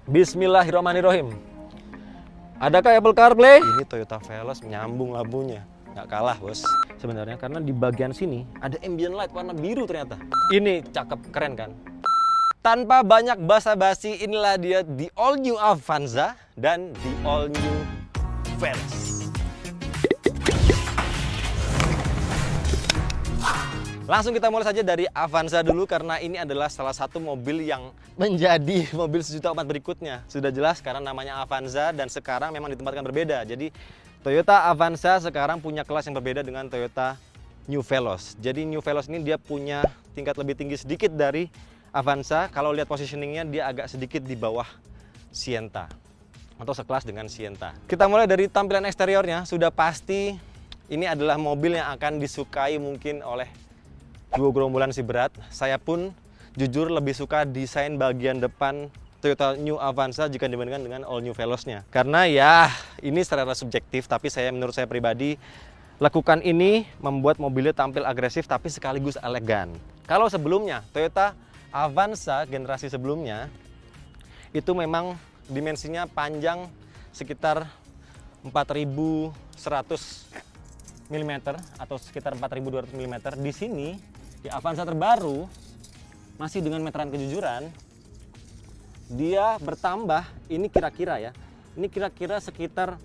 Bismillahirrahmanirrahim. Adakah Apple CarPlay? Ini Toyota Veloz menyambung lampunya. Nggak kalah, bos. Sebenarnya karena di bagian sini ada ambient light warna biru ternyata. Ini cakep, keren kan? Tanpa banyak basa-basi, inilah dia the all new Avanza dan the all new Veloz. Langsung kita mulai saja dari Avanza dulu karena ini adalah salah satu mobil yang menjadi mobil sejuta umat berikutnya. Sudah jelas karena namanya Avanza dan sekarang memang ditempatkan berbeda. Jadi Toyota Avanza sekarang punya kelas yang berbeda dengan Toyota New Veloz. Jadi New Veloz ini dia punya tingkat lebih tinggi sedikit dari Avanza. Kalau lihat positioningnya dia agak sedikit di bawah Sienta atau sekelas dengan Sienta. Kita mulai dari tampilan eksteriornya. Sudah pasti ini adalah mobil yang akan disukai mungkin oleh dua gerombolan si berat. Saya pun jujur lebih suka desain bagian depan Toyota New Avanza jika dibandingkan dengan All New Veloz-nya. Karena ya ini secara subjektif, tapi menurut saya pribadi lekukan ini membuat mobilnya tampil agresif tapi sekaligus elegan. Kalau sebelumnya Toyota Avanza generasi sebelumnya itu memang dimensinya panjang sekitar 4100 mm atau sekitar 4200 mm. Di sini di Avanza terbaru masih dengan meteran kejujuran dia bertambah, ini kira-kira ya, ini kira-kira sekitar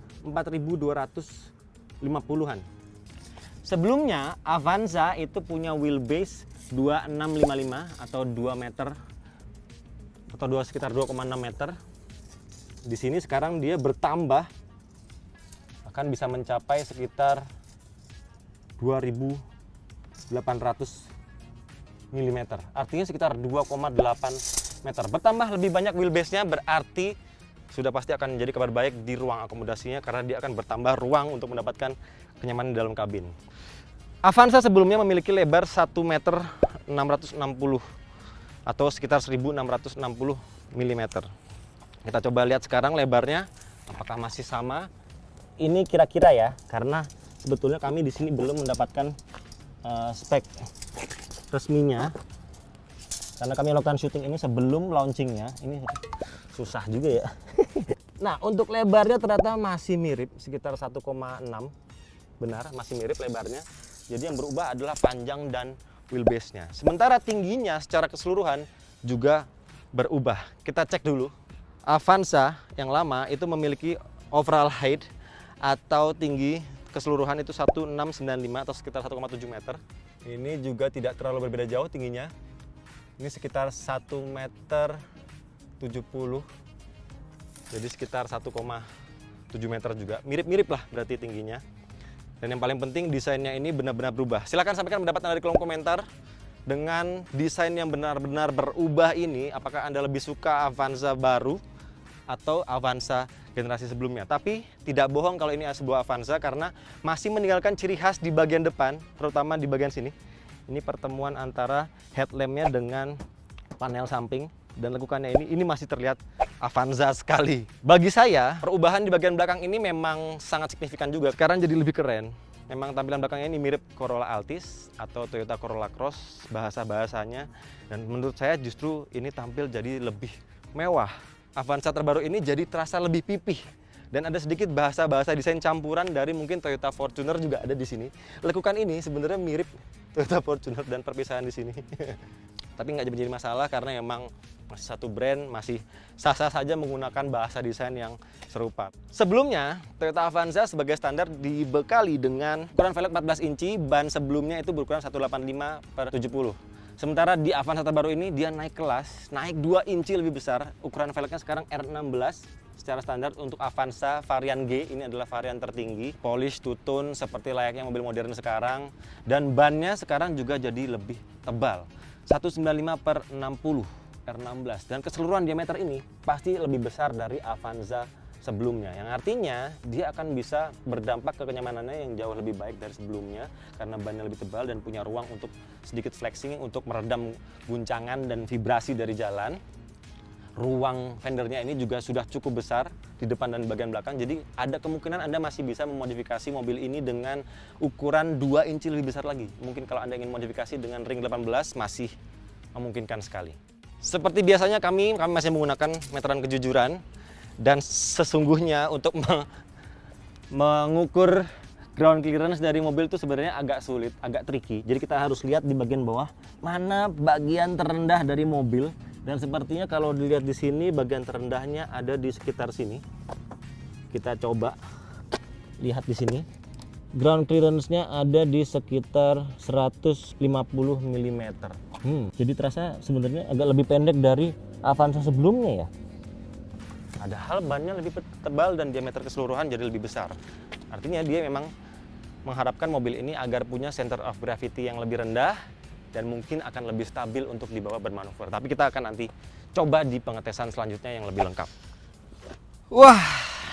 4250-an. Sebelumnya Avanza itu punya wheelbase 2655 atau 2 meter atau sekitar 2,6 meter. Di sini sekarang dia bertambah akan bisa mencapai sekitar 2800 mm, artinya sekitar 2,8 meter. Bertambah lebih banyak wheelbase-nya berarti sudah pasti akan menjadi kabar baik di ruang akomodasinya karena dia akan bertambah ruang untuk mendapatkan kenyamanan di dalam kabin. Avanza sebelumnya memiliki lebar 1 meter 660 atau sekitar 1660 mm. Kita coba lihat sekarang lebarnya apakah masih sama. Ini kira-kira ya, karena sebetulnya kami di sini belum mendapatkan spek resminya karena kami lakukan syuting ini sebelum launchingnya. Ini susah juga ya. Nah, untuk lebarnya ternyata masih mirip sekitar 1,6. Benar, masih mirip lebarnya. Jadi yang berubah adalah panjang dan wheelbase-nya. Sementara tingginya secara keseluruhan juga berubah. Kita cek dulu. Avanza yang lama itu memiliki overall height atau tinggi keseluruhan itu 1695 atau sekitar 1,7 meter. Ini juga tidak terlalu berbeda jauh tingginya. Ini sekitar 1 meter 70. Jadi sekitar 1,7 meter juga. Mirip-mirip lah berarti tingginya. Dan yang paling penting desainnya ini benar-benar berubah. Silahkan sampaikan pendapat Anda di kolom komentar. Dengan desain yang benar-benar berubah ini, apakah Anda lebih suka Avanza baru atau Avanza generasi sebelumnya? Tapi tidak bohong kalau ini sebuah Avanza karena masih meninggalkan ciri khas di bagian depan, terutama di bagian sini. Ini pertemuan antara headlampnya dengan panel samping dan lekukannya ini masih terlihat Avanza sekali. Bagi saya, perubahan di bagian belakang ini memang sangat signifikan juga. Sekarang jadi lebih keren. Memang tampilan belakangnya ini mirip Corolla Altis atau Toyota Corolla Cross bahasa-bahasanya. Dan menurut saya justru ini tampil jadi lebih mewah. Avanza terbaru ini jadi terasa lebih pipih. Dan ada sedikit bahasa-bahasa desain campuran dari mungkin Toyota Fortuner juga ada di sini. Lekukan ini sebenarnya mirip Toyota Fortuner dan perpisahan di sini. Tapi nggak jadi masalah karena memang masih satu brand, masih sah-sah saja menggunakan bahasa desain yang serupa. Sebelumnya, Toyota Avanza sebagai standar dibekali dengan ukuran velg 14 inci, ban sebelumnya itu berukuran 185/70. Sementara di Avanza terbaru ini dia naik kelas, naik 2 inci lebih besar. Ukuran velgnya sekarang R16 secara standar untuk Avanza varian G, ini adalah varian tertinggi. Polish to tone seperti layaknya mobil modern sekarang. Dan bannya sekarang juga jadi lebih tebal, 195/60 R16. Dan keseluruhan diameter ini pasti lebih besar dari Avanza sebelumnya, yang artinya dia akan bisa berdampak ke kenyamanannya yang jauh lebih baik dari sebelumnya karena bannya lebih tebal dan punya ruang untuk sedikit flexing untuk meredam guncangan dan vibrasi dari jalan. Ruang fendernya ini juga sudah cukup besar di depan dan bagian belakang, jadi ada kemungkinan Anda masih bisa memodifikasi mobil ini dengan ukuran 2 inci lebih besar lagi. Mungkin kalau Anda ingin modifikasi dengan ring 18 masih memungkinkan sekali. Seperti biasanya kami masih menggunakan meteran kejujuran, dan sesungguhnya untuk mengukur ground clearance dari mobil itu sebenarnya agak sulit, agak tricky. Jadi kita harus lihat di bagian bawah mana bagian terendah dari mobil, dan sepertinya kalau dilihat di sini bagian terendahnya ada di sekitar sini. Kita coba lihat di sini. Ground clearance-nya ada di sekitar 150 mm. Jadi terasa sebenarnya agak lebih pendek dari Avanza sebelumnya ya. Padahal bannya lebih tebal dan diameter keseluruhan jadi lebih besar. Artinya dia memang mengharapkan mobil ini agar punya center of gravity yang lebih rendah dan mungkin akan lebih stabil untuk dibawa bermanuver. Tapi kita akan nanti coba di pengetesan selanjutnya yang lebih lengkap. Wah,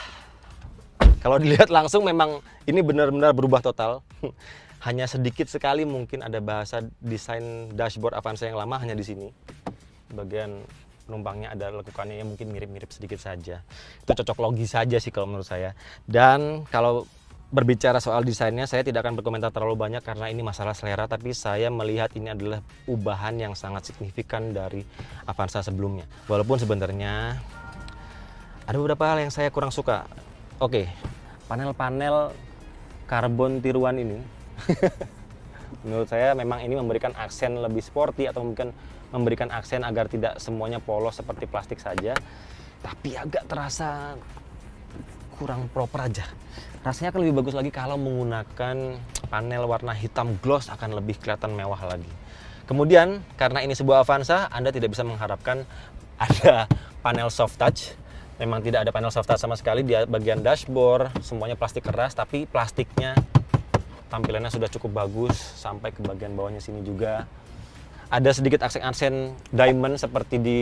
kalau dilihat langsung memang ini benar-benar berubah total. Hanya sedikit sekali mungkin ada bahasa desain dashboard Avanza yang lama hanya di sini. Bagian penumpangnya ada lekukannya yang mungkin mirip-mirip sedikit saja. Itu cocok logi saja sih kalau menurut saya. Dan kalau berbicara soal desainnya, saya tidak akan berkomentar terlalu banyak karena ini masalah selera, tapi saya melihat ini adalah perubahan yang sangat signifikan dari Avanza sebelumnya. Walaupun sebenarnya ada beberapa hal yang saya kurang suka. Oke, panel-panel karbon tiruan ini menurut saya memang ini memberikan aksen lebih sporty atau mungkin memberikan aksen agar tidak semuanya polos seperti plastik saja, tapi agak terasa kurang proper aja. Rasanya akan lebih bagus lagi kalau menggunakan panel warna hitam gloss, akan lebih kelihatan mewah lagi. Kemudian karena ini sebuah Avanza, Anda tidak bisa mengharapkan ada panel soft touch. Memang tidak ada panel soft touch sama sekali di bagian dashboard, semuanya plastik keras, tapi plastiknya tampilannya sudah cukup bagus sampai ke bagian bawahnya sini juga. Ada sedikit aksen-aksen diamond seperti di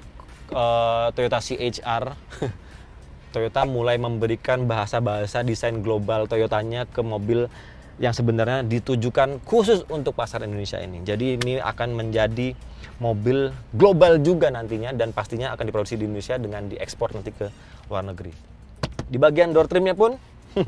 Toyota CHR. Toyota mulai memberikan bahasa-bahasa desain global Toyotanya ke mobil yang sebenarnya ditujukan khusus untuk pasar Indonesia ini. Jadi ini akan menjadi mobil global juga nantinya dan pastinya akan diproduksi di Indonesia dengan diekspor nanti ke luar negeri. Di bagian door trimnya pun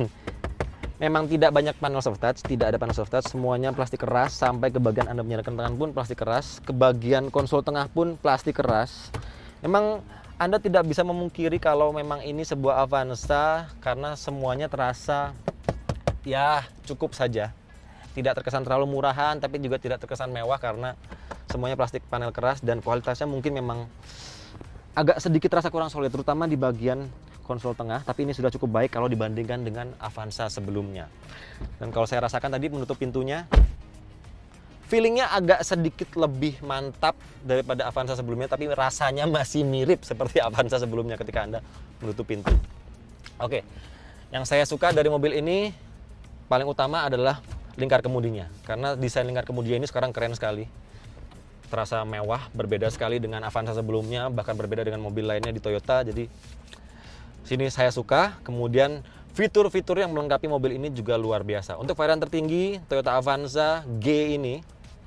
memang tidak banyak panel soft touch, tidak ada panel soft touch, semuanya plastik keras, sampai ke bagian Anda menyalakan tangan pun plastik keras, ke bagian konsol tengah pun plastik keras. Memang Anda tidak bisa memungkiri kalau memang ini sebuah Avanza karena semuanya terasa ya cukup saja. Tidak terkesan terlalu murahan tapi juga tidak terkesan mewah karena semuanya plastik panel keras dan kualitasnya mungkin memang agak sedikit terasa kurang solid, terutama di bagian konsol tengah, tapi ini sudah cukup baik kalau dibandingkan dengan Avanza sebelumnya. Dan kalau saya rasakan tadi menutup pintunya, feelingnya agak sedikit lebih mantap daripada Avanza sebelumnya, tapi rasanya masih mirip seperti Avanza sebelumnya ketika Anda menutup pintu. Oke, yang saya suka dari mobil ini paling utama adalah lingkar kemudinya, karena desain lingkar kemudinya ini sekarang keren sekali. Terasa mewah, berbeda sekali dengan Avanza sebelumnya, bahkan berbeda dengan mobil lainnya di Toyota. Jadi sini saya suka. Kemudian fitur-fitur yang melengkapi mobil ini juga luar biasa. Untuk varian tertinggi Toyota Avanza G ini,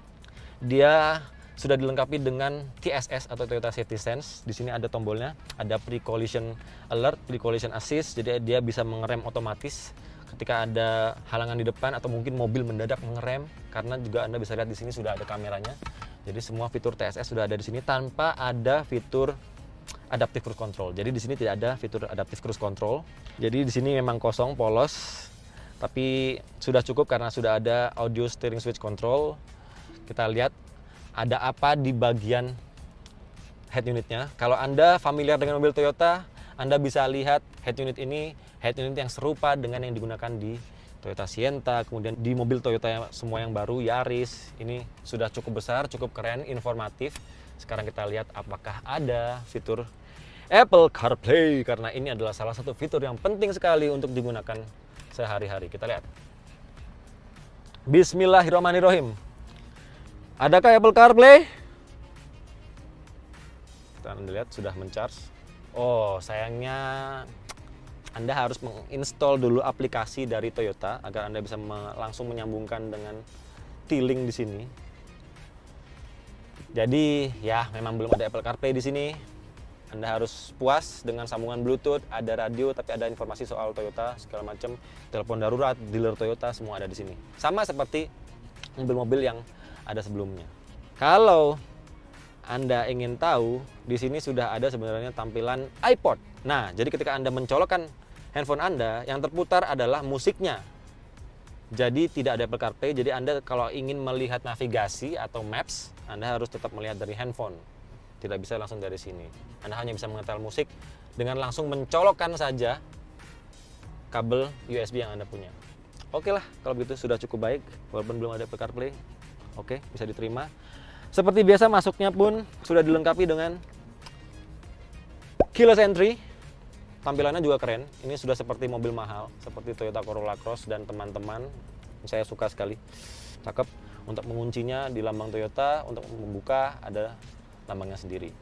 dia sudah dilengkapi dengan TSS atau Toyota Safety Sense. Di sini ada tombolnya, ada pre-collision alert, pre-collision assist. Jadi dia bisa mengerem otomatis ketika ada halangan di depan atau mungkin mobil mendadak mengerem. Karena juga Anda bisa lihat di sini sudah ada kameranya. Jadi semua fitur TSS sudah ada di sini tanpa ada fitur adaptive cruise control. Jadi di sini tidak ada fitur adaptive cruise control. Jadi di sini memang kosong, polos, tapi sudah cukup karena sudah ada audio steering switch control. Kita lihat ada apa di bagian head unitnya. Kalau Anda familiar dengan mobil Toyota, Anda bisa lihat head unit ini, head unit yang serupa dengan yang digunakan di Toyota Sienta, kemudian di mobil Toyota semua yang baru, Yaris. Ini sudah cukup besar, cukup keren, informatif. Sekarang kita lihat apakah ada fitur Apple CarPlay, karena ini adalah salah satu fitur yang penting sekali untuk digunakan sehari-hari. Kita lihat. Bismillahirrahmanirrahim. Adakah Apple CarPlay? Kita lihat sudah mencharge. Oh, sayangnya Anda harus menginstall dulu aplikasi dari Toyota agar Anda bisa langsung menyambungkan dengan T-Link di sini. Jadi ya memang belum ada Apple CarPlay di sini. Anda harus puas dengan sambungan Bluetooth, ada radio, tapi ada informasi soal Toyota segala macam, telepon darurat, dealer Toyota semua ada di sini. Sama seperti mobil-mobil yang ada sebelumnya. Kalau Anda ingin tahu, di sini sudah ada sebenarnya tampilan iPod. Nah, jadi ketika Anda mencolokkan handphone Anda, yang terputar adalah musiknya. Jadi tidak ada Apple CarPlay, jadi Anda kalau ingin melihat navigasi atau maps, Anda harus tetap melihat dari handphone. Tidak bisa langsung dari sini. Anda hanya bisa mengetel musik dengan langsung mencolokkan saja kabel USB yang Anda punya. Oke lah, kalau begitu sudah cukup baik, walaupun belum ada Apple CarPlay. Oke, bisa diterima. Seperti biasa masuknya pun sudah dilengkapi dengan keyless entry. Tampilannya juga keren. Ini sudah seperti mobil mahal, seperti Toyota Corolla Cross dan teman-teman. Saya suka sekali. Cakep. Untuk menguncinya di lambang Toyota, untuk membuka ada lambangnya sendiri.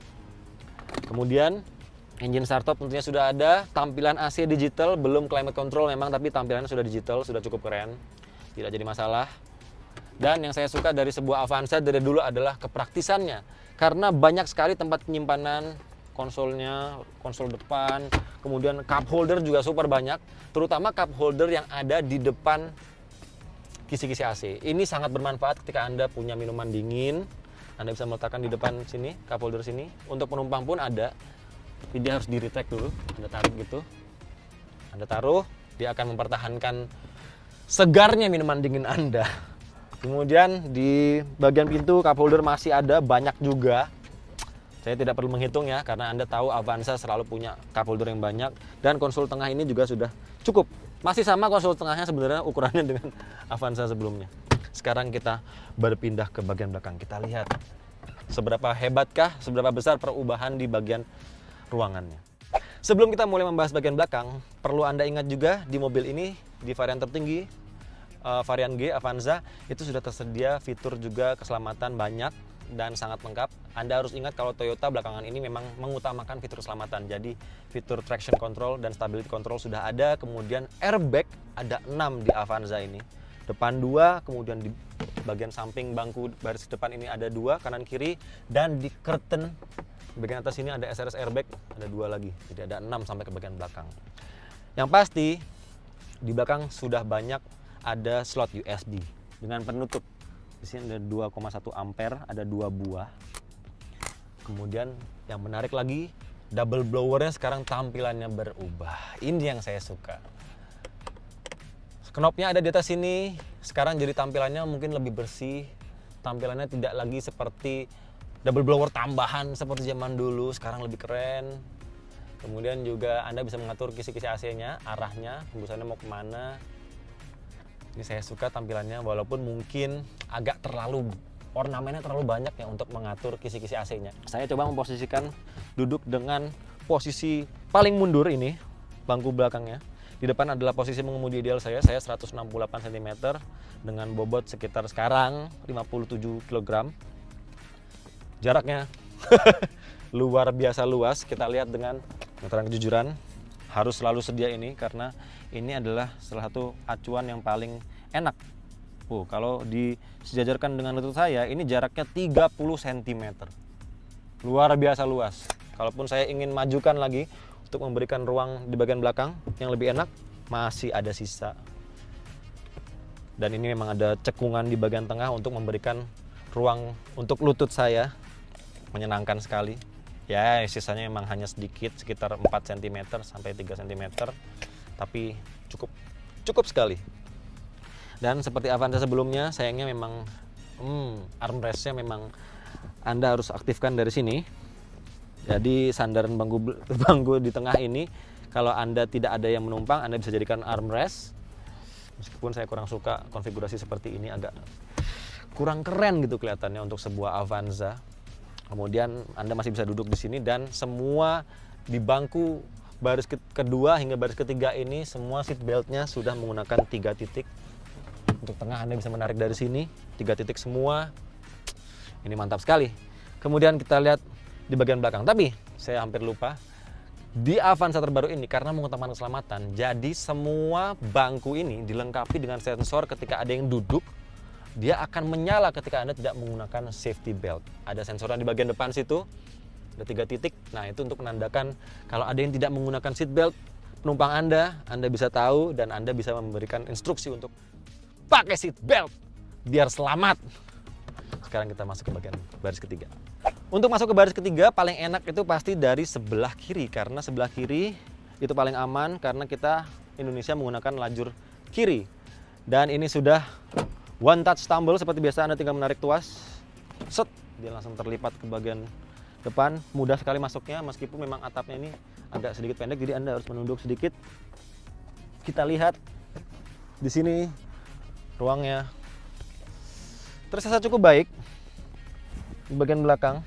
Kemudian engine startup tentunya sudah ada. Tampilan AC digital, belum climate control memang, tapi tampilannya sudah digital, sudah cukup keren. Tidak jadi masalah. Dan yang saya suka dari sebuah Avanza dari dulu adalah kepraktisannya. Karena banyak sekali tempat penyimpanan konsolnya, konsol depan, kemudian cup holder juga super banyak. Terutama cup holder yang ada di depan kisi-kisi AC. Ini sangat bermanfaat ketika Anda punya minuman dingin. Anda bisa meletakkan di depan sini, cup holder sini. Untuk penumpang pun ada. Jadi dia harus di-retract dulu. Anda tarik gitu. Anda taruh, dia akan mempertahankan segarnya minuman dingin Anda. Kemudian di bagian pintu cup holder masih ada banyak juga. Saya tidak perlu menghitung ya, karena Anda tahu Avanza selalu punya cup holder yang banyak. Dan konsol tengah ini juga sudah cukup. Masih sama konsol tengahnya sebenarnya ukurannya dengan Avanza sebelumnya. Sekarang kita berpindah ke bagian belakang. Kita lihat seberapa hebatkah, seberapa besar perubahan di bagian ruangannya. Sebelum kita mulai membahas bagian belakang, perlu Anda ingat juga di mobil ini, di varian tertinggi, varian G Avanza, itu sudah tersedia fitur juga keselamatan banyak dan sangat lengkap. Anda harus ingat kalau Toyota belakangan ini memang mengutamakan fitur keselamatan. Jadi fitur traction control dan stability control sudah ada. Kemudian airbag ada 6 di Avanza ini. Depan 2, kemudian di bagian samping bangku baris depan ini ada 2, kanan kiri. Dan di curtain bagian atas ini ada SRS airbag, ada 2 lagi. Jadi ada 6 sampai ke bagian belakang. Yang pasti di belakang sudah banyak ada slot USB dengan penutup. Di sini ada 2,1 ampere, ada 2 buah. Kemudian yang menarik lagi, double blowernya sekarang tampilannya berubah. Ini yang saya suka. Knopnya ada di atas sini. Sekarang jadi tampilannya mungkin lebih bersih. Tampilannya tidak lagi seperti double blower tambahan seperti zaman dulu. Sekarang lebih keren. Kemudian juga Anda bisa mengatur kisi-kisi AC-nya, arahnya, hembusannya mau kemana. Ini saya suka tampilannya, walaupun mungkin agak terlalu ornamennya terlalu banyak ya untuk mengatur kisi-kisi AC-nya. Saya coba memposisikan duduk dengan posisi paling mundur ini, bangku belakangnya. Di depan adalah posisi mengemudi ideal saya 168 cm dengan bobot sekitar sekarang 57 kg. Jaraknya luar biasa luas. Kita lihat dengan meteran kejujuran, harus selalu sedia ini karena ini adalah salah satu acuan yang paling enak. Kalau disejajarkan dengan lutut saya, ini jaraknya 30 cm. Luar biasa luas. Kalaupun saya ingin majukan lagi untuk memberikan ruang di bagian belakang yang lebih enak, masih ada sisa. Dan ini memang ada cekungan di bagian tengah untuk memberikan ruang untuk lutut saya. Menyenangkan sekali. Ya, sisanya memang hanya sedikit, sekitar 4 cm sampai 3 cm. Tapi cukup sekali. Dan seperti Avanza sebelumnya, sayangnya memang armrestnya memang Anda harus aktifkan dari sini. Jadi sandaran bangku di tengah ini, kalau Anda tidak ada yang menumpang, Anda bisa jadikan armrest. Meskipun saya kurang suka konfigurasi seperti ini, agak kurang keren gitu kelihatannya untuk sebuah Avanza. Kemudian Anda masih bisa duduk di sini dan semua di bangku baris kedua hingga baris ketiga ini semua seat beltnya sudah menggunakan 3 titik. Untuk tengah Anda bisa menarik dari sini, 3 titik semua. Ini mantap sekali. Kemudian kita lihat di bagian belakang. Tapi saya hampir lupa, di Avanza terbaru ini karena mengutamakan keselamatan, jadi semua bangku ini dilengkapi dengan sensor ketika ada yang duduk. Dia akan menyala ketika Anda tidak menggunakan safety belt. Ada sensornya di bagian depan situ, ada 3 titik. Nah, itu untuk menandakan kalau ada yang tidak menggunakan seat belt, penumpang Anda bisa tahu dan Anda bisa memberikan instruksi untuk pakai seat belt biar selamat. Sekarang kita masuk ke bagian baris ketiga. Untuk masuk ke baris ketiga paling enak itu pasti dari sebelah kiri, karena sebelah kiri itu paling aman karena kita Indonesia menggunakan lajur kiri. Dan ini sudah one touch tumble seperti biasa, Anda tinggal menarik tuas, set, dia langsung terlipat ke bagian depan, mudah sekali masuknya meskipun memang atapnya ini agak sedikit pendek, jadi Anda harus menunduk sedikit. Kita lihat di sini ruangnya terasa cukup baik di bagian belakang.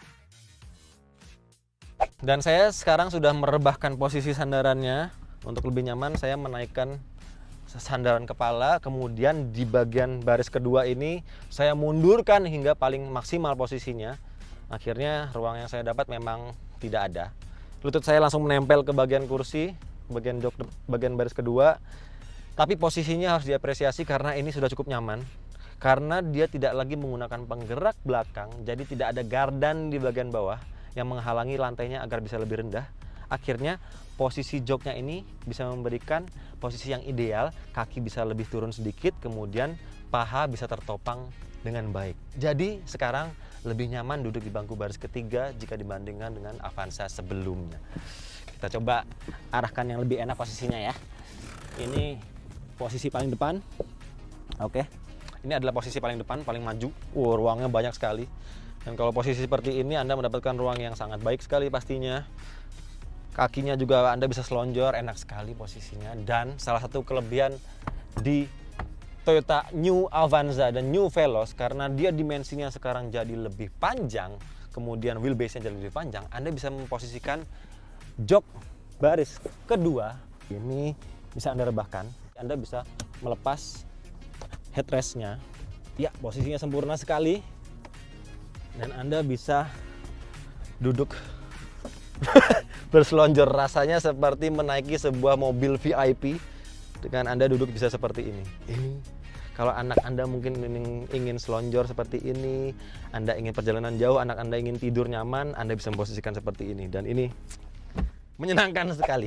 Dan saya sekarang sudah merebahkan posisi sandarannya. Untuk lebih nyaman saya menaikkan sandaran kepala, kemudian di bagian baris kedua ini saya mundurkan hingga paling maksimal posisinya. Akhirnya ruang yang saya dapat memang tidak ada. Lutut saya langsung menempel ke bagian kursi, bagian jok, bagian baris kedua. Tapi posisinya harus diapresiasi karena ini sudah cukup nyaman. Karena dia tidak lagi menggunakan penggerak belakang, jadi tidak ada gardan di bagian bawah yang menghalangi lantainya agar bisa lebih rendah. Akhirnya posisi joknya ini bisa memberikan posisi yang ideal, kaki bisa lebih turun sedikit, kemudian paha bisa tertopang dengan baik. Jadi sekarang lebih nyaman duduk di bangku baris ketiga jika dibandingkan dengan Avanza sebelumnya. Kita coba arahkan yang lebih enak posisinya ya. Ini posisi paling depan. Oke. Ini adalah posisi paling depan, paling maju. Ruangnya banyak sekali. Dan kalau posisi seperti ini Anda mendapatkan ruang yang sangat baik sekali pastinya. Kakinya juga Anda bisa selonjor, enak sekali posisinya. Dan salah satu kelebihan di Toyota New Avanza dan New Veloz, karena dia dimensinya sekarang jadi lebih panjang, kemudian wheelbase-nya jadi lebih panjang, Anda bisa memposisikan jok baris kedua ini bisa Anda rebahkan. Anda bisa melepas headrest-nya. Ya, posisinya sempurna sekali. Dan Anda bisa duduk berselonjor, rasanya seperti menaiki sebuah mobil VIP dengan Anda duduk bisa seperti ini. Kalau anak Anda mungkin ingin selonjor seperti ini, Anda ingin perjalanan jauh, anak Anda ingin tidur nyaman, Anda bisa memposisikan seperti ini. Dan ini menyenangkan sekali.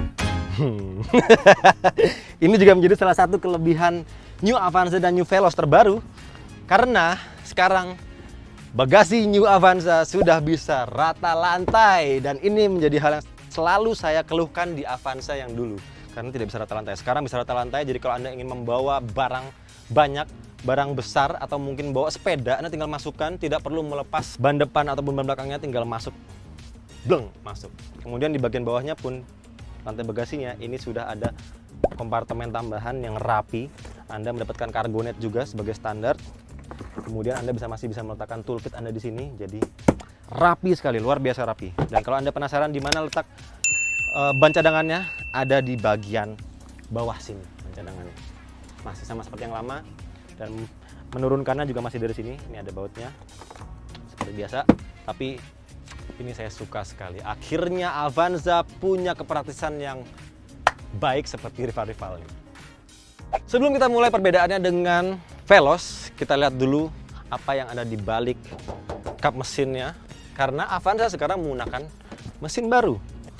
Ini juga menjadi salah satu kelebihan New Avanza dan New Veloz terbaru, karena sekarang bagasi New Avanza sudah bisa rata lantai, dan ini menjadi hal yang selalu saya keluhkan di Avanza yang dulu, karena tidak bisa rata lantai. Sekarang bisa rata lantai, jadi kalau Anda ingin membawa barang banyak, barang besar, atau mungkin bawa sepeda, Anda tinggal masukkan, tidak perlu melepas ban depan ataupun ban belakangnya, tinggal masuk, bleng, masuk. Kemudian di bagian bawahnya pun lantai bagasinya ini sudah ada kompartemen tambahan yang rapi. Anda mendapatkan cargo net juga sebagai standar. Kemudian Anda masih bisa meletakkan toolkit Anda di sini, jadi rapi sekali, luar biasa rapi. Dan kalau Anda penasaran di mana letak ban cadangannya, ada di bagian bawah sini ban cadangannya. Masih sama seperti yang lama, dan menurunkannya juga masih dari sini. Ini ada bautnya seperti biasa, tapi ini saya suka sekali. Akhirnya Avanza punya kepraktisan yang baik seperti rival-rivalnya. Sebelum kita mulai perbedaannya dengan Veloz, kita lihat dulu apa yang ada di balik kap mesinnya. Karena Avanza sekarang menggunakan mesin baru.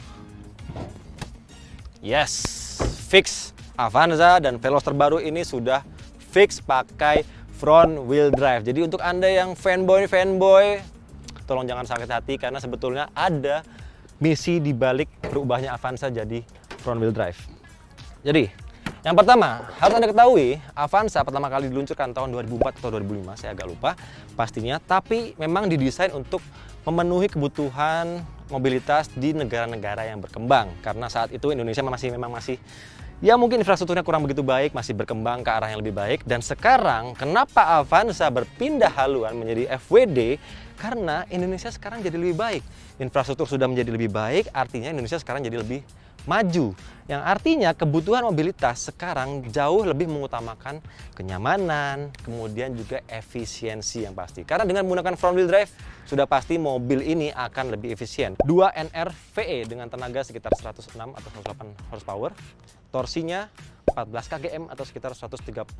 Yes, fix. Avanza dan Veloz terbaru ini sudah fix pakai front wheel drive. Jadi untuk Anda yang fanboy, tolong jangan sakit hati, karena sebetulnya ada misi di balik berubahnya Avanza jadi front wheel drive. Jadi yang pertama, harus Anda ketahui, Avanza pertama kali diluncurkan tahun 2004 atau 2005, saya agak lupa pastinya, tapi memang didesain untuk memenuhi kebutuhan mobilitas di negara-negara yang berkembang. Karena saat itu Indonesia memang masih, ya mungkin infrastrukturnya kurang begitu baik, masih berkembang ke arah yang lebih baik. Dan sekarang, kenapa Avanza berpindah haluan menjadi FWD? Karena Indonesia sekarang jadi lebih baik. Infrastruktur sudah menjadi lebih baik, artinya Indonesia sekarang jadi lebih maju, yang artinya kebutuhan mobilitas sekarang jauh lebih mengutamakan kenyamanan, kemudian juga efisiensi yang pasti. Karena dengan menggunakan front wheel drive, sudah pasti mobil ini akan lebih efisien. 2 NR-VE dengan tenaga sekitar 106 atau 108 horsepower, torsinya 14 kgm atau sekitar 136-138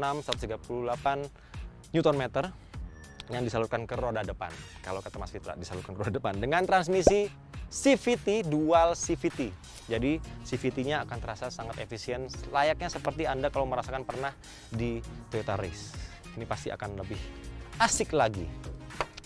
Nm yang disalurkan ke roda depan. Kalau kata Mas Fitra, disalurkan ke roda depan dengan transmisi CVT, dual CVT. Jadi CVT-nya akan terasa sangat efisien, layaknya seperti Anda kalau merasakan pernah di Toyota Race. Ini pasti akan lebih asik lagi.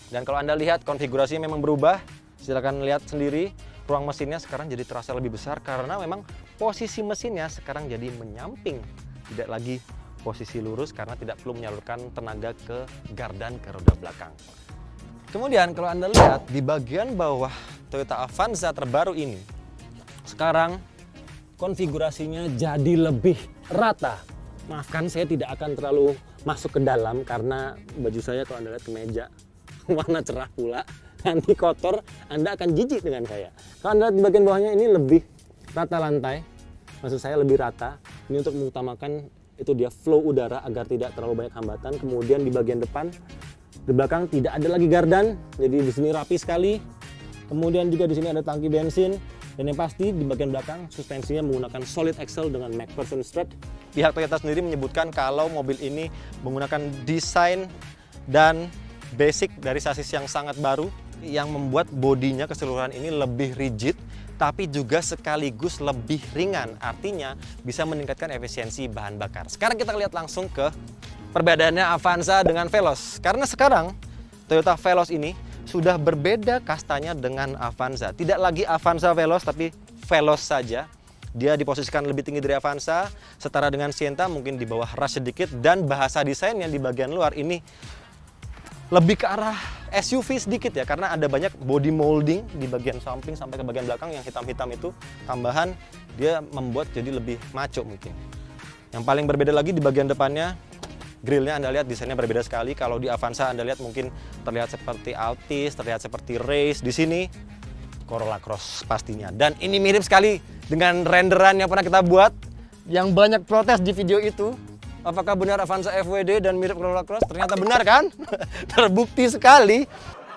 Dan kalau Anda lihat konfigurasinya memang berubah, silakan lihat sendiri. Ruang mesinnya sekarang jadi terasa lebih besar karena memang posisi mesinnya sekarang jadi menyamping, tidak lagi posisi lurus karena tidak perlu menyalurkan tenaga ke gardan ke roda belakang. Kemudian kalau Anda lihat di bagian bawah Toyota Avanza terbaru ini, sekarang konfigurasinya jadi lebih rata. Maafkan, saya tidak akan terlalu masuk ke dalam karena baju saya kalau Anda lihat kemeja warna cerah pula, nanti kotor, Anda akan jijik dengan saya. Kalau Anda lihat di bagian bawahnya ini lebih rata lantai, maksud saya lebih rata. Ini untuk mengutamakan itu dia flow udara agar tidak terlalu banyak hambatan. Kemudian di bagian depan, di belakang tidak ada lagi gardan, jadi di sini rapi sekali. Kemudian juga di sini ada tangki bensin, dan yang pasti di bagian belakang suspensinya menggunakan solid axle dengan McPherson strut. Pihak Toyota sendiri menyebutkan kalau mobil ini menggunakan desain dan basic dari sasis yang sangat baru yang membuat bodinya keseluruhan ini lebih rigid tapi juga sekaligus lebih ringan, artinya bisa meningkatkan efisiensi bahan bakar. Sekarang kita lihat langsung ke perbedaannya Avanza dengan Veloz. Karena sekarang Toyota Veloz ini sudah berbeda kastanya dengan Avanza. Tidak lagi Avanza Veloz tapi Veloz saja. Dia diposisikan lebih tinggi dari Avanza, setara dengan Sienta, mungkin di bawah Rush sedikit, dan bahasa desainnya di bagian luar ini lebih ke arah SUV sedikit ya, karena ada banyak body molding di bagian samping sampai ke bagian belakang yang hitam-hitam itu tambahan, dia membuat jadi lebih maco mungkin. Yang paling berbeda lagi di bagian depannya, grillnya Anda lihat desainnya berbeda sekali. Kalau di Avanza Anda lihat mungkin terlihat seperti Altis, terlihat seperti Race. Di sini Corolla Cross pastinya. Dan ini mirip sekali dengan renderan yang pernah kita buat, yang banyak protes di video itu. Apakah benar Avanza FWD dan mirip Corolla Cross? Ternyata benar kan? Terbukti sekali.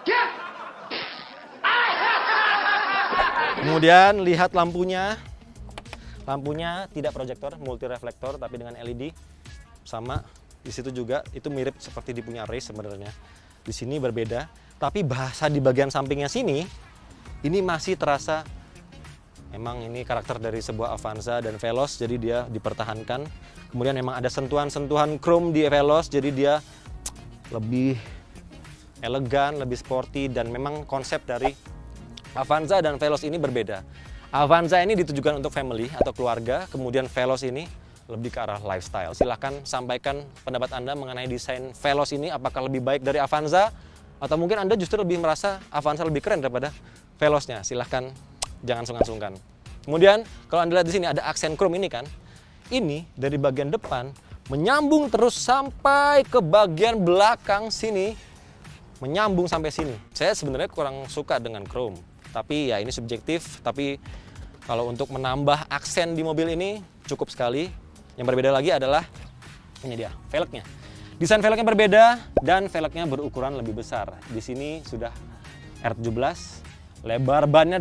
Kemudian lihat lampunya. Lampunya tidak proyektor, multi reflektor tapi dengan LED. Sama di situ juga itu mirip seperti di punya Race sebenarnya. Di sini berbeda, tapi bahasa di bagian sampingnya sini ini masih terasa memang ini karakter dari sebuah Avanza dan Veloz, jadi dia dipertahankan. Kemudian memang ada sentuhan-sentuhan chrome di Veloz, jadi dia lebih elegan, lebih sporty, dan memang konsep dari Avanza dan Veloz ini berbeda. Avanza ini ditujukan untuk family atau keluarga, kemudian Veloz ini lebih ke arah lifestyle. Silahkan sampaikan pendapat Anda mengenai desain Veloz ini, apakah lebih baik dari Avanza, atau mungkin Anda justru lebih merasa Avanza lebih keren daripada Veloznya. Silahkan, jangan sungkan-sungkan. Kemudian kalau Anda lihat di sini ada aksen chrome ini kan, ini dari bagian depan menyambung terus sampai ke bagian belakang sini, menyambung sampai sini. Saya sebenarnya kurang suka dengan chrome, tapi ya ini subjektif. Tapi kalau untuk menambah aksen di mobil ini cukup sekali. Yang berbeda lagi adalah ini dia, velgnya. Desain velgnya berbeda dan velgnya berukuran lebih besar. Di sini sudah R17, lebar bannya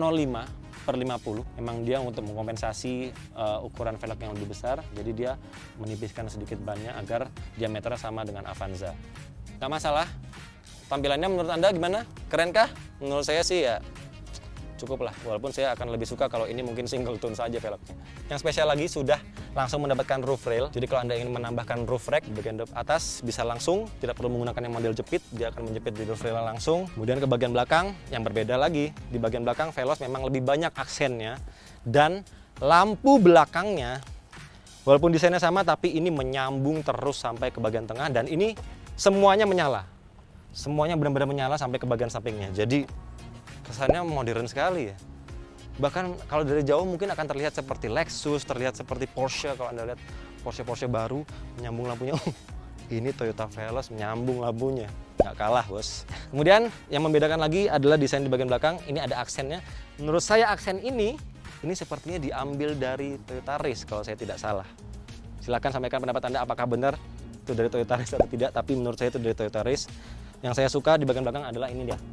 205/50. Memang dia untuk mengkompensasi ukuran velg yang lebih besar, jadi dia menipiskan sedikit bannya agar diameternya sama dengan Avanza. Nggak masalah. Tampilannya menurut Anda gimana? Kerenkah? Menurut saya sih ya cukup lah, walaupun saya akan lebih suka kalau ini mungkin single tone saja velgnya. Yang spesial lagi sudah langsung mendapatkan roof rail, jadi kalau Anda ingin menambahkan roof rack di bagian atas bisa langsung, tidak perlu menggunakan yang model jepit, dia akan menjepit di roof rail langsung. Kemudian ke bagian belakang yang berbeda lagi, di bagian belakang Veloz memang lebih banyak aksennya, dan lampu belakangnya walaupun desainnya sama tapi ini menyambung terus sampai ke bagian tengah, dan ini semuanya menyala, semuanya benar-benar menyala sampai ke bagian sampingnya. Jadi kesannya modern sekali ya. Bahkan kalau dari jauh mungkin akan terlihat seperti Lexus, terlihat seperti Porsche. Kalau Anda lihat Porsche baru menyambung lampunya, ini Toyota Veloz menyambung lampunya, nggak kalah bos. Kemudian yang membedakan lagi adalah desain di bagian belakang. Ini ada aksennya. Menurut saya aksen ini sepertinya diambil dari Toyota Race kalau saya tidak salah. Silahkan sampaikan pendapat Anda apakah benar itu dari Toyota Race atau tidak, tapi menurut saya itu dari Toyota Race. Yang saya suka di bagian belakang adalah ini dia.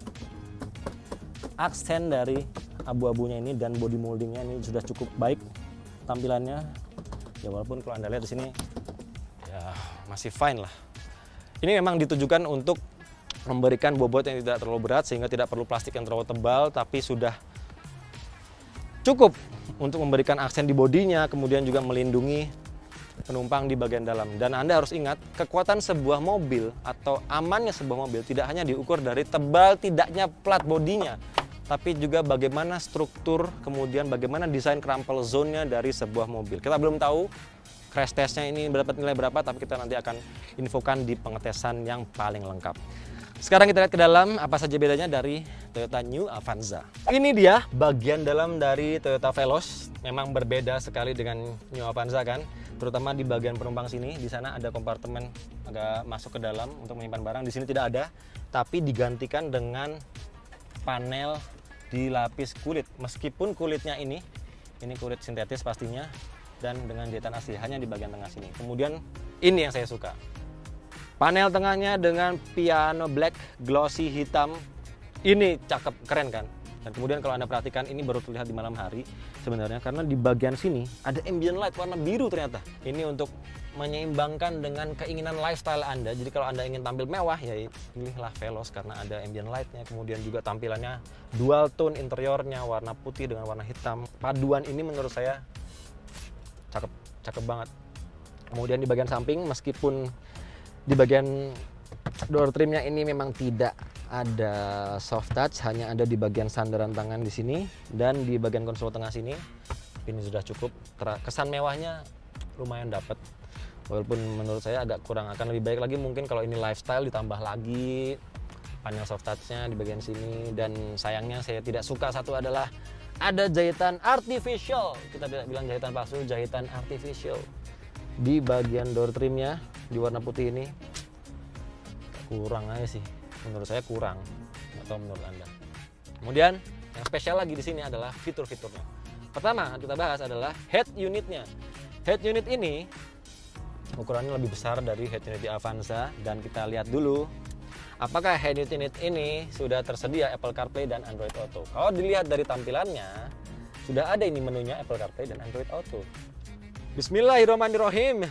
Aksen dari abu-abunya ini dan body moldingnya ini sudah cukup baik tampilannya. Ya walaupun kalau Anda lihat di sini ya masih fine lah. Ini memang ditujukan untuk memberikan bobot yang tidak terlalu berat sehingga tidak perlu plastik yang terlalu tebal, tapi sudah cukup untuk memberikan aksen di bodinya, kemudian juga melindungi penumpang di bagian dalam. Dan Anda harus ingat, kekuatan sebuah mobil atau amannya sebuah mobil tidak hanya diukur dari tebal tidaknya plat bodinya, tapi juga bagaimana struktur, kemudian bagaimana desain crumple zone-nya dari sebuah mobil. Kita belum tahu crash test-nya ini dapat nilai berapa, tapi kita nanti akan infokan di pengetesan yang paling lengkap. Sekarang kita lihat ke dalam, apa saja bedanya dari Toyota New Avanza. Ini dia bagian dalam dari Toyota Veloz. Memang berbeda sekali dengan New Avanza kan, terutama di bagian penumpang sini. Di sana ada kompartemen agak masuk ke dalam untuk menyimpan barang. Di sini tidak ada, tapi digantikan dengan panel dilapis kulit. Meskipun kulitnya ini kulit sintetis pastinya, dan dengan jahitan asli hanya di bagian tengah sini. Kemudian ini yang saya suka. Panel tengahnya dengan piano black glossy hitam. Ini cakep, keren kan? Dan kemudian kalau Anda perhatikan, ini baru terlihat di malam hari sebenarnya, karena di bagian sini ada ambient light warna biru ternyata. Ini untuk menyeimbangkan dengan keinginan lifestyle Anda. Jadi kalau Anda ingin tampil mewah, ya pilihlah Veloz karena ada ambient lightnya. Kemudian juga tampilannya dual tone interiornya, warna putih dengan warna hitam. Paduan ini menurut saya cakep banget. Kemudian di bagian samping, meskipun di bagian door trimnya ini memang tidak ada soft touch, hanya ada di bagian sandaran tangan di sini dan di bagian konsol tengah sini. Ini sudah cukup. Kesan mewahnya lumayan dapat. Walaupun menurut saya agak kurang, akan lebih baik lagi mungkin kalau ini lifestyle ditambah lagi panel soft touch-nya di bagian sini. Dan sayangnya saya tidak suka satu adalah ada jahitan artificial. Kita tidak bilang jahitan palsu, jahitan artificial di bagian door trimnya di warna putih ini. Kurang aja sih, menurut saya kurang, atau menurut Anda. Kemudian yang spesial lagi di sini adalah fitur-fiturnya. Pertama kita bahas adalah head unitnya. Head unit ini ukurannya lebih besar dari head unit di Avanza, dan kita lihat dulu apakah head unit ini sudah tersedia Apple CarPlay dan Android Auto. Kalau dilihat dari tampilannya, sudah ada ini menunya Apple CarPlay dan Android Auto. Bismillahirrahmanirrahim.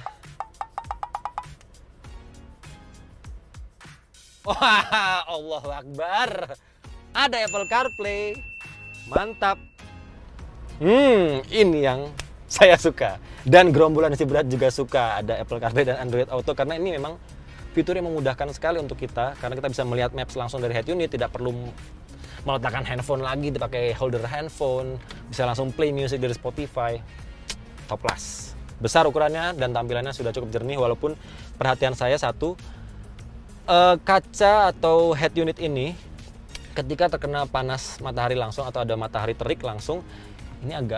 Wah, Allahu Akbar. Ada Apple CarPlay. Mantap. Ini yang saya suka. Dan gerombolan si berat juga suka ada Apple CarPlay dan Android Auto, karena ini memang fitur yang memudahkan sekali untuk kita, karena kita bisa melihat maps langsung dari head unit, tidak perlu meletakkan handphone lagi, dipakai holder handphone, bisa langsung play music dari Spotify. Top class. Besar ukurannya dan tampilannya sudah cukup jernih, walaupun perhatian saya satu, kaca atau head unit ini ketika terkena panas matahari langsung atau ada matahari terik langsung, ini agak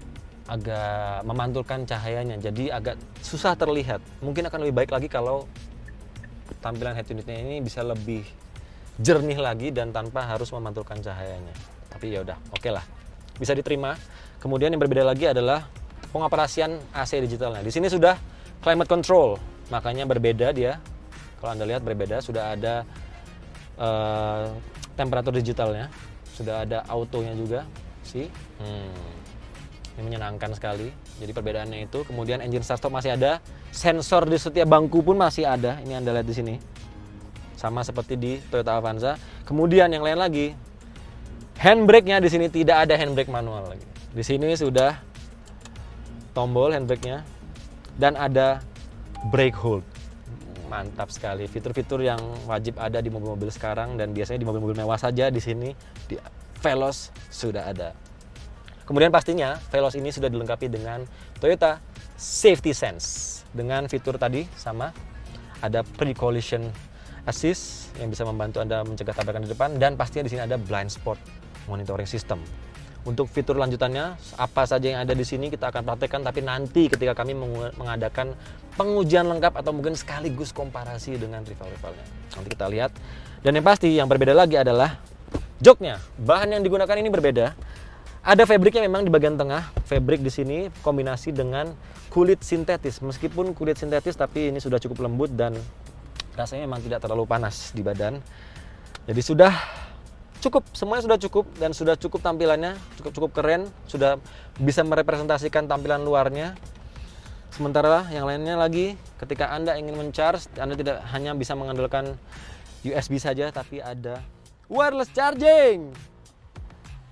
memantulkan cahayanya, jadi agak susah terlihat. Mungkin akan lebih baik lagi kalau tampilan head unitnya ini bisa lebih jernih lagi dan tanpa harus memantulkan cahayanya. Tapi ya udah, oke lah, bisa diterima. Kemudian yang berbeda lagi adalah pengoperasian AC digitalnya. Di sini sudah climate control, makanya berbeda dia. Kalau Anda lihat berbeda, sudah ada temperatur digitalnya, sudah ada autonya juga sih. Ini menyenangkan sekali. Jadi perbedaannya itu. Kemudian engine start stop masih ada, sensor di setiap bangku pun masih ada. Ini Anda lihat di sini, sama seperti di Toyota Avanza. Kemudian yang lain lagi, handbrake-nya di sini tidak ada handbrake manual lagi. Di sini sudah tombol handbrake-nya dan ada brake hold. Mantap sekali, fitur-fitur yang wajib ada di mobil-mobil sekarang, dan biasanya di mobil-mobil mewah saja, di sini di Veloz sudah ada. Kemudian pastinya Veloz ini sudah dilengkapi dengan Toyota Safety Sense dengan fitur tadi sama, ada pre-collision assist yang bisa membantu Anda mencegah tabrakan di depan, dan pastinya di sini ada blind spot monitoring system. Untuk fitur lanjutannya, apa saja yang ada di sini kita akan praktekkan, tapi nanti ketika kami mengadakan pengujian lengkap atau mungkin sekaligus komparasi dengan rival-rivalnya. Nanti kita lihat. Dan yang pasti yang berbeda lagi adalah joknya. Bahan yang digunakan ini berbeda. Ada fabriknya memang di bagian tengah. Fabrik di sini kombinasi dengan kulit sintetis. Meskipun kulit sintetis, tapi ini sudah cukup lembut dan rasanya memang tidak terlalu panas di badan. Jadi sudah cukup, semuanya sudah cukup, dan sudah cukup tampilannya, cukup keren, sudah bisa merepresentasikan tampilan luarnya. Sementara yang lainnya lagi, ketika Anda ingin men-charge, Anda tidak hanya bisa mengandalkan USB saja, tapi ada wireless charging.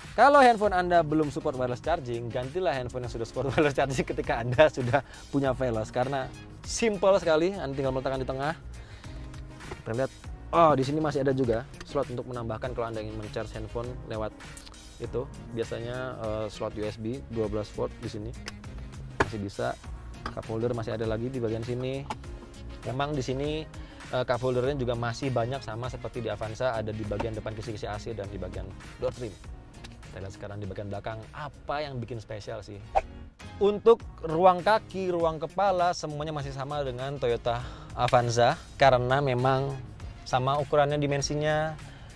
Kalau handphone Anda belum support wireless charging, gantilah handphone yang sudah support wireless charging ketika Anda sudah punya Veloz. Karena simple sekali, Anda tinggal meletakkan di tengah. Kita lihat, oh di sini masih ada juga slot untuk menambahkan kalau Anda ingin men-charge handphone lewat itu. Biasanya slot USB 12 volt di sini. Masih bisa. Cup holder masih ada lagi di bagian sini. Memang di sini cup holdernya juga masih banyak sama seperti di Avanza, ada di bagian depan kisi-kisi AC dan di bagian door trim. Kita lihat sekarang di bagian belakang apa yang bikin spesial sih. Untuk ruang kaki, ruang kepala semuanya masih sama dengan Toyota Avanza karena memang sama ukurannya, dimensinya,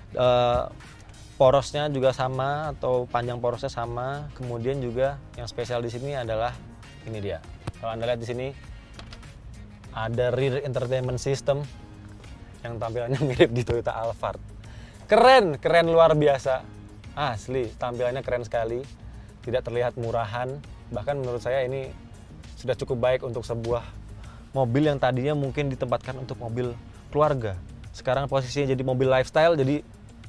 porosnya juga sama atau panjang porosnya sama. Kemudian juga yang spesial di sini adalah ini dia. Kalau Anda lihat di sini ada rear entertainment system yang tampilannya mirip di Toyota Alphard. Keren, keren luar biasa. Asli, tampilannya keren sekali. Tidak terlihat murahan. Bahkan menurut saya ini sudah cukup baik untuk sebuah mobil yang tadinya mungkin ditempatkan untuk mobil keluarga. Sekarang posisinya jadi mobil lifestyle, jadi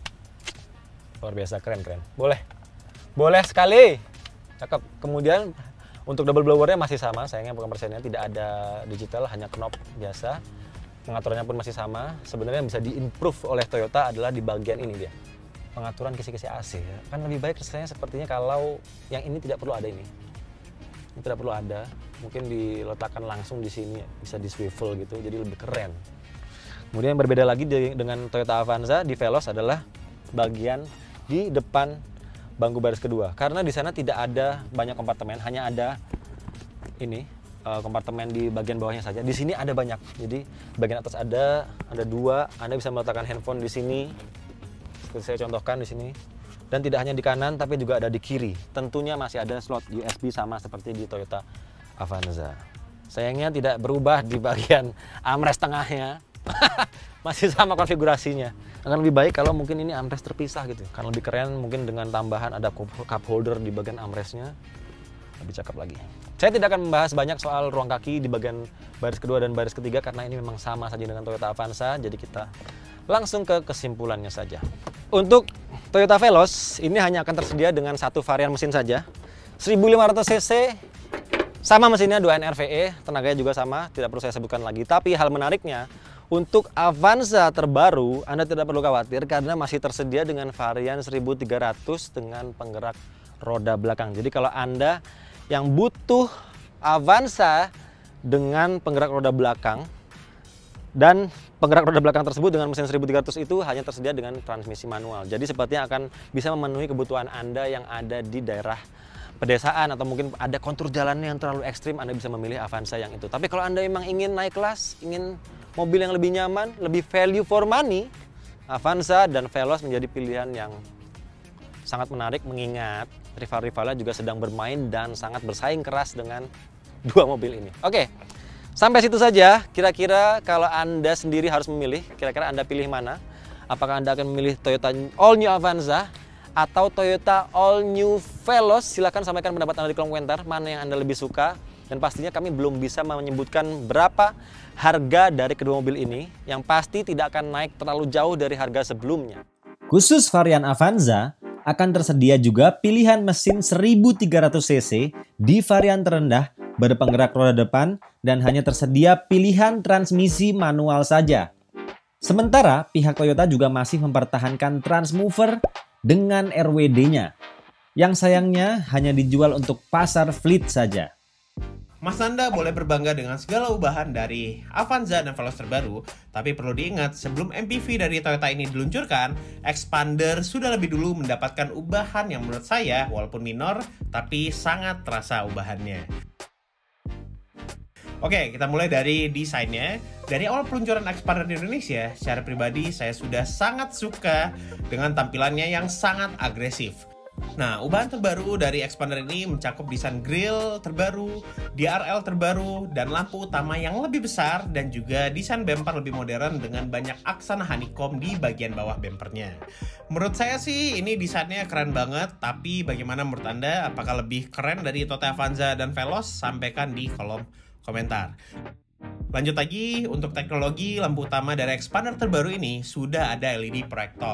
luar biasa, keren-keren. Boleh sekali. Cakep. Kemudian untuk double blowernya masih sama, sayangnya pengepresiannya tidak ada digital, hanya knob biasa. Pengaturannya pun masih sama. Sebenarnya yang bisa diimprove oleh Toyota adalah di bagian ini dia. Pengaturan kisi-kisi AC ya. Kan lebih baik rasanya sepertinya kalau yang ini tidak perlu ada ini. Ini tidak perlu ada. Mungkin diletakkan langsung di sini, bisa di swivel gitu, jadi lebih keren. Kemudian yang berbeda lagi dengan Toyota Avanza di Veloz adalah bagian di depan bangku baris kedua. Karena di sana tidak ada banyak kompartemen, hanya ada ini kompartemen di bagian bawahnya saja. Di sini ada banyak. Jadi bagian atas ada 2. Anda bisa meletakkan handphone di sini. Seperti saya contohkan di sini. Dan tidak hanya di kanan tapi juga ada di kiri. Tentunya masih ada slot USB sama seperti di Toyota Avanza. Sayangnya tidak berubah di bagian armrest tengahnya. Masih sama konfigurasinya. Akan lebih baik kalau mungkin ini armrest terpisah gitu. Kan lebih keren mungkin dengan tambahan ada cup holder di bagian armrestnya. Lebih cakep lagi. Saya tidak akan membahas banyak soal ruang kaki di bagian baris kedua dan baris ketiga karena ini memang sama saja dengan Toyota Avanza. Jadi kita langsung ke kesimpulannya saja. Untuk Toyota Veloz ini hanya akan tersedia dengan satu varian mesin saja. 1500 cc, sama mesinnya 2 NRVE, tenaganya juga sama, tidak perlu saya sebutkan lagi. Tapi hal menariknya, untuk Avanza terbaru Anda tidak perlu khawatir karena masih tersedia dengan varian 1300 dengan penggerak roda belakang. Jadi kalau Anda yang butuh Avanza dengan penggerak roda belakang, dan penggerak roda belakang tersebut dengan mesin 1300 itu hanya tersedia dengan transmisi manual. Jadi sepertinya akan bisa memenuhi kebutuhan Anda yang ada di daerah pedesaan atau mungkin ada kontur jalannya yang terlalu ekstrim, Anda bisa memilih Avanza yang itu. Tapi kalau Anda memang ingin naik kelas, ingin mobil yang lebih nyaman, lebih value for money, Avanza dan Veloz menjadi pilihan yang sangat menarik mengingat rival-rivalnya juga sedang bermain dan sangat bersaing keras dengan dua mobil ini. Oke. Sampai situ saja, kira-kira kalau Anda sendiri harus memilih, kira-kira Anda pilih mana? Apakah Anda akan memilih Toyota All New Avanza atau Toyota All New Veloz? Silahkan sampaikan pendapat Anda di kolom komentar, mana yang Anda lebih suka. Dan pastinya kami belum bisa menyebutkan berapa harga dari kedua mobil ini, yang pasti tidak akan naik terlalu jauh dari harga sebelumnya. Khusus varian Avanza, akan tersedia juga pilihan mesin 1300 cc di varian terendah berpenggerak roda depan dan hanya tersedia pilihan transmisi manual saja. Sementara pihak Toyota juga masih mempertahankan Transmover dengan RWD-nya, yang sayangnya hanya dijual untuk pasar fleet saja. Mas Nanda boleh berbangga dengan segala ubahan dari Avanza dan Veloz terbaru, tapi perlu diingat sebelum MPV dari Toyota ini diluncurkan, Expander sudah lebih dulu mendapatkan ubahan yang menurut saya walaupun minor, tapi sangat terasa ubahannya. Oke, kita mulai dari desainnya. Dari awal peluncuran Expander di Indonesia, secara pribadi saya sudah sangat suka dengan tampilannya yang sangat agresif. Nah, ubahan terbaru dari Expander ini mencakup desain grill terbaru, DRL terbaru, dan lampu utama yang lebih besar, dan juga desain bumper lebih modern dengan banyak aksana honeycomb di bagian bawah bumpernya. Menurut saya sih ini desainnya keren banget, tapi bagaimana menurut Anda? Apakah lebih keren dari Toyota Avanza dan Veloz? Sampaikan di kolom komentar. Lanjut lagi, untuk teknologi lampu utama dari Expander terbaru ini sudah ada LED proyektor.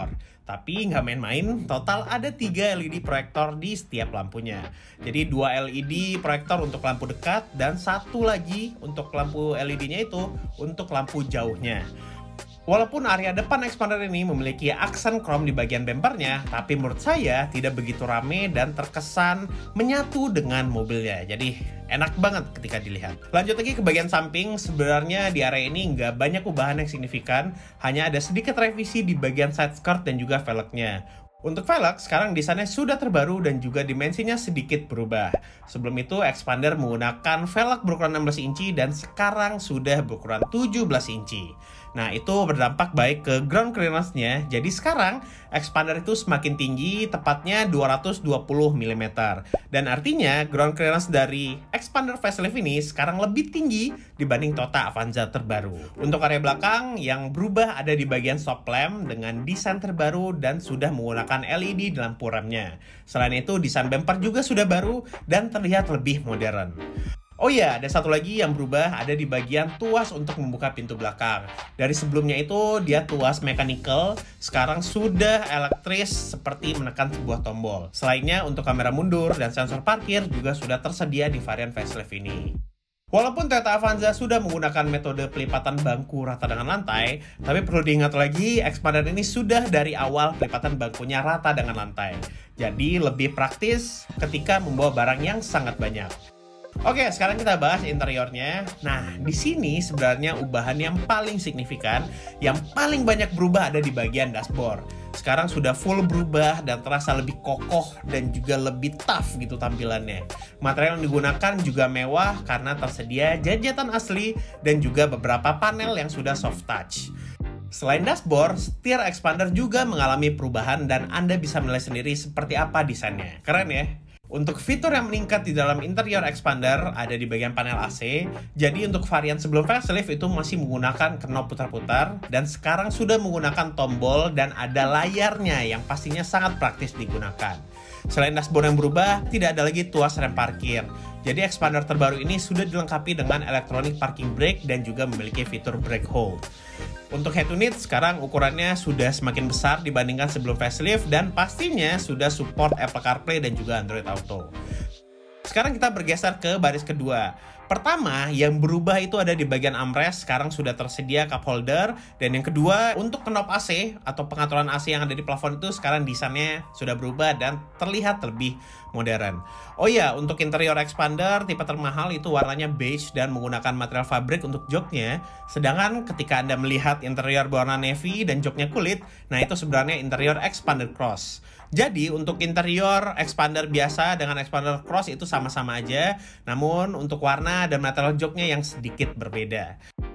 Tapi nggak main-main, total ada 3 LED proyektor di setiap lampunya. Jadi 2 LED proyektor untuk lampu dekat dan 1 lagi untuk lampu LED-nya itu untuk lampu jauhnya. Walaupun area depan expander ini memiliki aksen chrome di bagian bempernya, tapi menurut saya tidak begitu rame dan terkesan menyatu dengan mobilnya. Jadi enak banget ketika dilihat. Lanjut lagi ke bagian samping, sebenarnya di area ini nggak banyak perubahan yang signifikan, hanya ada sedikit revisi di bagian side skirt dan juga velgnya. Untuk velg, sekarang desainnya sudah terbaru dan juga dimensinya sedikit berubah. Sebelum itu, expander menggunakan velg berukuran 16 inci dan sekarang sudah berukuran 17 inci. Nah, itu berdampak baik ke ground clearance-nya. Jadi sekarang, expander itu semakin tinggi, tepatnya 220 mm. Dan artinya, ground clearance dari expander facelift ini sekarang lebih tinggi dibanding Toyota Avanza terbaru. Untuk area belakang, yang berubah ada di bagian stop lamp dengan desain terbaru dan sudah menggunakan LED di lampu remnya. Selain itu, desain bumper juga sudah baru dan terlihat lebih modern. Oh iya, ada satu lagi yang berubah, ada di bagian tuas untuk membuka pintu belakang. Dari sebelumnya itu dia tuas mechanical, sekarang sudah elektris seperti menekan sebuah tombol. Selainnya untuk kamera mundur dan sensor parkir juga sudah tersedia di varian facelift ini. Walaupun Toyota Avanza sudah menggunakan metode pelipatan bangku rata dengan lantai, tapi perlu diingat lagi, expander ini sudah dari awal pelipatan bangkunya rata dengan lantai. Jadi lebih praktis ketika membawa barang yang sangat banyak. Oke, sekarang kita bahas interiornya. Nah, di sini sebenarnya ubahan yang paling signifikan, yang paling banyak berubah ada di bagian dashboard. Sekarang sudah full berubah dan terasa lebih kokoh dan juga lebih tough gitu tampilannya. Material yang digunakan juga mewah karena tersedia jajetan asli dan juga beberapa panel yang sudah soft touch. Selain dashboard, setir expander juga mengalami perubahan dan Anda bisa menilai sendiri seperti apa desainnya. Keren ya? Untuk fitur yang meningkat di dalam interior expander ada di bagian panel AC. Jadi untuk varian sebelum facelift itu masih menggunakan knob putar-putar dan sekarang sudah menggunakan tombol dan ada layarnya yang pastinya sangat praktis digunakan. Selain dashboard yang berubah, tidak ada lagi tuas rem parkir. Jadi expander terbaru ini sudah dilengkapi dengan electronic parking brake dan juga memiliki fitur brake hold. Untuk head unit sekarang ukurannya sudah semakin besar dibandingkan sebelum facelift dan pastinya sudah support Apple CarPlay dan juga Android Auto. Sekarang kita bergeser ke baris kedua. Pertama, yang berubah itu ada di bagian armrest, sekarang sudah tersedia cup holder. Dan yang kedua, untuk knob AC atau pengaturan AC yang ada di plafon itu sekarang desainnya sudah berubah dan terlihat lebih modern. Oh iya, untuk interior expander tipe termahal itu warnanya beige dan menggunakan material fabrik untuk joknya. Sedangkan ketika Anda melihat interior berwarna navy dan joknya kulit, nah itu sebenarnya interior expander cross. Jadi untuk interior expander biasa dengan expander cross itu sama-sama aja, namun untuk warna dan material joknya yang sedikit berbeda.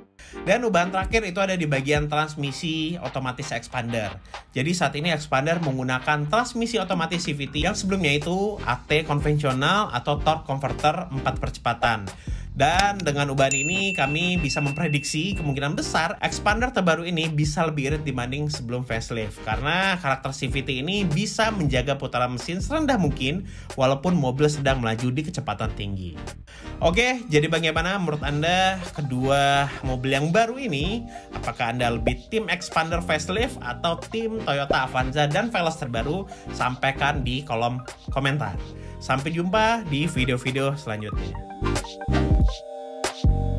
Dan ubahan terakhir itu ada di bagian transmisi otomatis expander. Jadi saat ini expander menggunakan transmisi otomatis CVT yang sebelumnya itu AT konvensional atau torque converter 4 percepatan. Dan dengan ubahan ini kami bisa memprediksi kemungkinan besar expander terbaru ini bisa lebih irit dibanding sebelum facelift. Karena karakter CVT ini bisa menjaga putaran mesin serendah mungkin walaupun mobil sedang melaju di kecepatan tinggi. Oke, jadi bagaimana menurut Anda kedua mobil yang baru ini? Apakah Anda lebih tim expander facelift atau tim Toyota Avanza dan Veloz terbaru? Sampaikan di kolom komentar. Sampai jumpa di video-video selanjutnya.